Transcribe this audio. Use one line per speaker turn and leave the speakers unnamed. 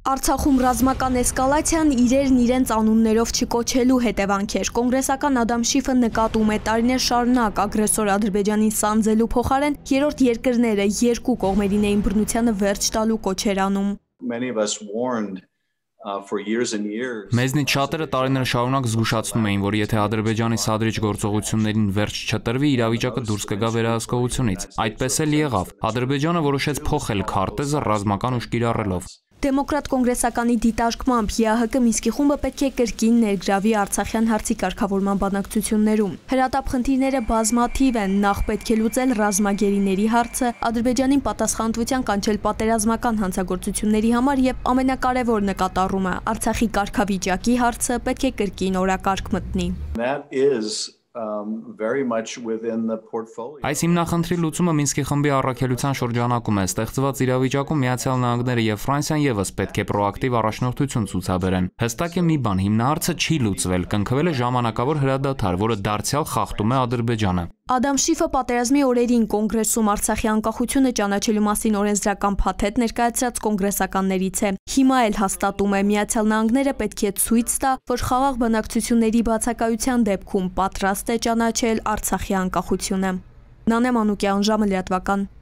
Արցախում ռազմական էսկալացիան իրերն իրենց անուններով չկոչելու հետևանք էր։ Կոնգրեսական Ադամ Շիֆը նկատում է տարիներ շարունակ ագրեսոր Ադրբեջանին սանձելու փոխարեն երրորդ երկրները երկու կողմերին էին բռնությանը վերջ տալու կոչեր անում։
Մեզնից շատերը տարիներ շարունակ զգուշացնում էին, որ եթե Ադրբեջանի սադրիչ գործողություններին վերջ չտրվի, իրավիճակը դուրս կգա վերահսկողությունից։ Այդպես էլ եղավ։ Ադրբեջանը որոշեց փոխել քարտեզը ռազմական ուժ կիրառելով։
Դեմոկրատ կոնգրեսականի դիտարկմամբ ՀՀԿ Մինսկի խումբը պետք է կրկին ներգրավի Արցախյան հարցի կարգավորման բանակցություններում։ Հրատապ խնդիրները բազմաթիվ են, նախ պետք է լուծել ռազմագերիների հարցը, Ադրբեջանին պատասխանատվության կանչել պատերազմական հանցագործությունների համար եւ ամենակարևոր նկատառումը Արցախի կարգավիճակի հարցը պետք է կրկին օրակարգ մտնի։
Այս հիմնախնդրի լուծումը Մինսկի խմբի առաքելության շրջանակում է ստեղծված իրավիճակում Միացյալ Նահանգները եւ Ֆրանսիան եւս պետք է պրոակտիվ առաջնորդություն ցուցաբերեն։ Հստակ է մի բան, հիմնահարցը չի լուծվել, կնքվել է ժամանակավոր հրադադար, որը դարձյալ խախտում է Ադրբեջանը։
Ադամ Շիֆը պատերազմի օրերին կոնգրեսում Արցախի անկախությունը ճանաչելու մասին օրենսդրական փաթեթ ներկայացրած կոնգրեսականներից է։ Հիմա էլ հաստատում է Միացյալ Նահանգները պետք է ցույց տա, որ խաղաղ բանակցությունների բացակայության դեպքում պատրաստ է ճանաչել Արցախի անկախությունը։ Նանե Մանուկյան, ժամը լրատվական։